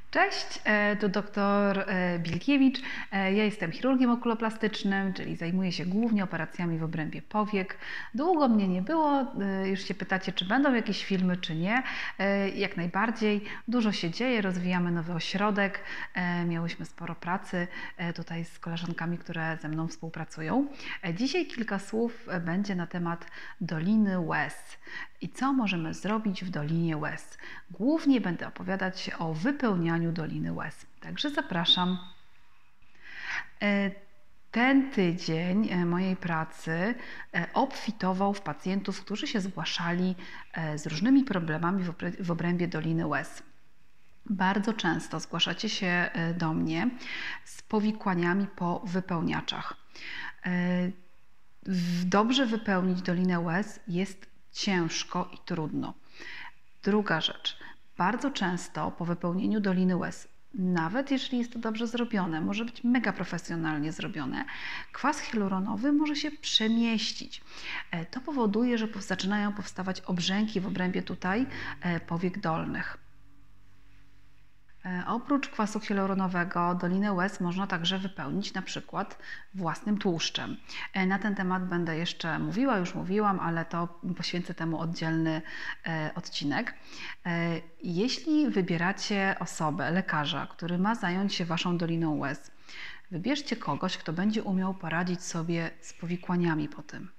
Cześć, tu dr Bilkiewicz. Ja jestem chirurgiem okuloplastycznym, czyli zajmuję się głównie operacjami w obrębie powiek. Długo mnie nie było, już się pytacie, czy będą jakieś filmy, czy nie. Jak najbardziej, dużo się dzieje, rozwijamy nowy ośrodek. Miałyśmy sporo pracy tutaj z koleżankami, które ze mną współpracują. Dzisiaj kilka słów będzie na temat Doliny Łez i co możemy zrobić w Dolinie Łez. Głównie będę opowiadać o wypełnianiu Doliny Łez. Także zapraszam. Ten tydzień mojej pracy obfitował w pacjentów, którzy się zgłaszali z różnymi problemami w obrębie Doliny Łez. Bardzo często zgłaszacie się do mnie z powikłaniami po wypełniaczach. Dobrze wypełnić Dolinę Łez jest ciężko i trudno. Druga rzecz. Bardzo często po wypełnieniu Doliny Łez, nawet jeżeli jest to dobrze zrobione, może być mega profesjonalnie zrobione, kwas hialuronowy może się przemieścić. To powoduje, że zaczynają powstawać obrzęki w obrębie tutaj powiek dolnych. Oprócz kwasu hialuronowego Dolinę Łez można także wypełnić na przykład własnym tłuszczem. Na ten temat będę jeszcze mówiła, już mówiłam, ale to poświęcę temu oddzielny odcinek. Jeśli wybieracie osobę, lekarza, który ma zająć się Waszą Doliną Łez, wybierzcie kogoś, kto będzie umiał poradzić sobie z powikłaniami po tym.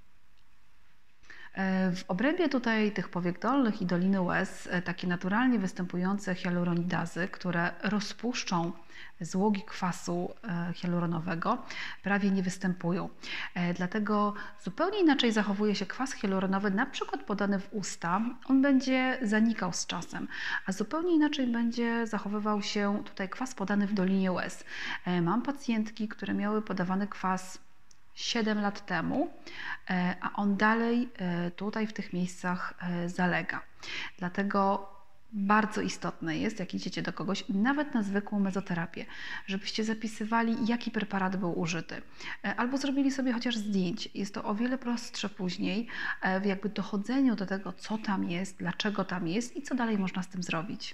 W obrębie tutaj tych powiek dolnych i Doliny Łez takie naturalnie występujące hialuronidazy, które rozpuszczą złogi kwasu hialuronowego, prawie nie występują. Dlatego zupełnie inaczej zachowuje się kwas hialuronowy, na przykład podany w usta. On będzie zanikał z czasem, a zupełnie inaczej będzie zachowywał się tutaj kwas podany w Dolinie Łez. Mam pacjentki, które miały podawany kwas 7 lat temu, a on dalej tutaj w tych miejscach zalega. Dlatego bardzo istotne jest, jak idziecie do kogoś, nawet na zwykłą mezoterapię, żebyście zapisywali, jaki preparat był użyty. Albo zrobili sobie chociaż zdjęcie. Jest to o wiele prostsze później w jakby dochodzeniu do tego, co tam jest, dlaczego tam jest i co dalej można z tym zrobić.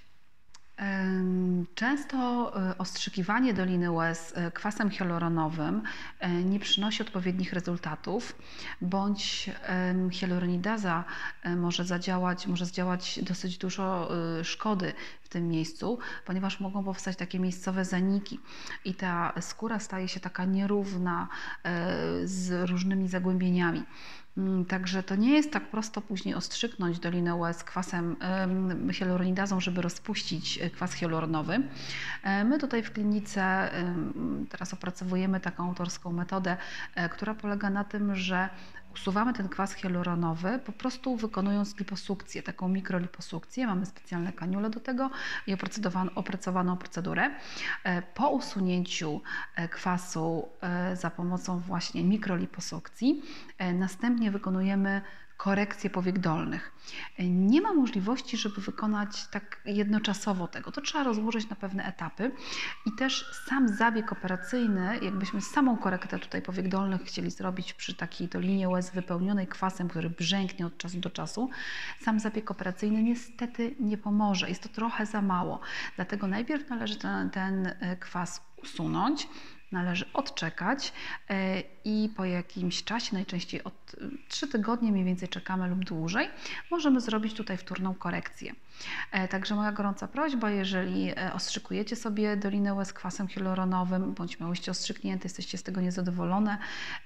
Często ostrzykiwanie Doliny Łez kwasem hialuronowym nie przynosi odpowiednich rezultatów, bądź hialuronidaza może zdziałać dosyć dużo szkody w tym miejscu, ponieważ mogą powstać takie miejscowe zaniki i ta skóra staje się taka nierówna z różnymi zagłębieniami. Także to nie jest tak prosto później ostrzyknąć Dolinę Łez kwasem hialuronidazą, żeby rozpuścić kwas hialuronowy. My tutaj w klinice teraz opracowujemy taką autorską metodę, która polega na tym, że usuwamy ten kwas hialuronowy, po prostu wykonując liposukcję, taką mikroliposukcję. Mamy specjalne kaniule do tego i opracowaną procedurę. Po usunięciu kwasu za pomocą właśnie mikroliposukcji następnie wykonujemy korekcję powiek dolnych. Nie ma możliwości, żeby wykonać tak jednoczasowo tego. To trzeba rozłożyć na pewne etapy i też sam zabieg operacyjny, jakbyśmy samą korektę tutaj powiek dolnych chcieli zrobić przy takiej Dolinie Łez wypełnionej kwasem, który brzęknie od czasu do czasu, sam zabieg operacyjny niestety nie pomoże. Jest to trochę za mało. Dlatego najpierw należy ten kwas usunąć, należy odczekać i po jakimś czasie, najczęściej od 3 tygodnie mniej więcej czekamy lub dłużej, możemy zrobić tutaj wtórną korekcję. Także moja gorąca prośba, jeżeli ostrzykujecie sobie Dolinę Łez kwasem hialuronowym, bądź miałyście ostrzyknięte, jesteście z tego niezadowolone,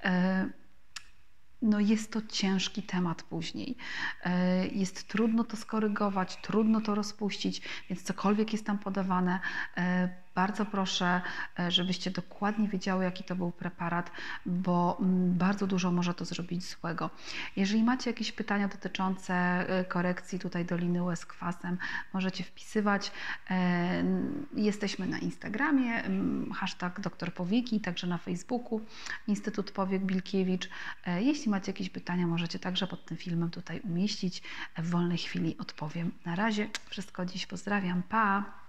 no jest to ciężki temat później. Jest trudno to skorygować, trudno to rozpuścić, więc cokolwiek jest tam podawane, bardzo proszę, żebyście dokładnie wiedziały, jaki to był preparat, bo bardzo dużo może to zrobić złego. Jeżeli macie jakieś pytania dotyczące korekcji tutaj Doliny Łez kwasem, możecie wpisywać. Jesteśmy na Instagramie, hashtag dr Powieki, także na Facebooku, Instytut Powiek Bilkiewicz. Jeśli macie jakieś pytania, możecie także pod tym filmem tutaj umieścić. W wolnej chwili odpowiem. Na razie wszystko dziś, pozdrawiam, pa!